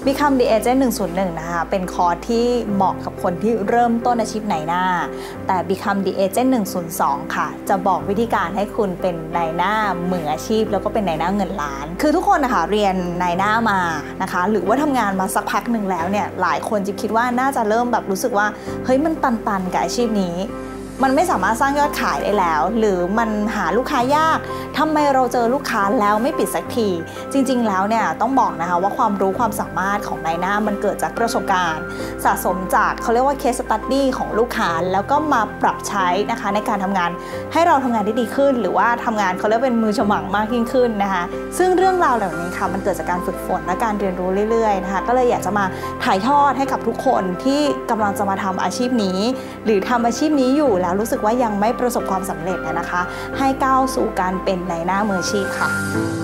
Become the Agent 101 นะคะเป็นคอร์สที่เหมาะกับคนที่เริ่มต้นอาชีพนายหน้าแต่ Become the Agent 102 ค่ะจะบอกวิธีการให้คุณเป็นนายหน้ามืออาชีพแล้วก็เป็นนายหน้าเงินล้านคือทุกคนนะคะเรียนนายหน้ามานะคะหรือว่าทำงานมาสักพักหนึ่งแล้วเนี่ยหลายคนจะคิดว่าน่าจะเริ่มแบบรู้สึกว่าเฮ้ยมันตันๆกับอาชีพนี้มันไม่สามารถสร้างยอดขายได้แล้วหรือมันหาลูกค้ายากทำไมเราเจอลูกค้าแล้วไม่ปิดสักทีจริงๆแล้วเนี่ยต้องบอกนะคะว่าความรู้ความสามารถของนายหน้ามันเกิดจากประสบการณ์สะสมจากเขาเรียกว่า case study ของลูกค้าแล้วก็มาปรับใช้นะคะในการทำงานให้เราทำงานได้ดีขึ้นหรือว่าทำงานเขาเรียกเป็นมือฉมังมากยิ่งขึ้นนะคะซึ่งเรื่องราวเหล่านี้ค่ะมันเกิดจากการฝึกฝนและการเรียนรู้เรื่อยๆนะคะก็เลยอยากจะมาถ่ายทอดให้กับทุกคนที่กำลังจะมาทำอาชีพนี้หรือทำอาชีพนี้อยู่แล้วรู้สึกว่ายังไม่ประสบความสำเร็จนะคะให้ก้าวสู่การเป็นนายหน้ามืออาชีพค่ะ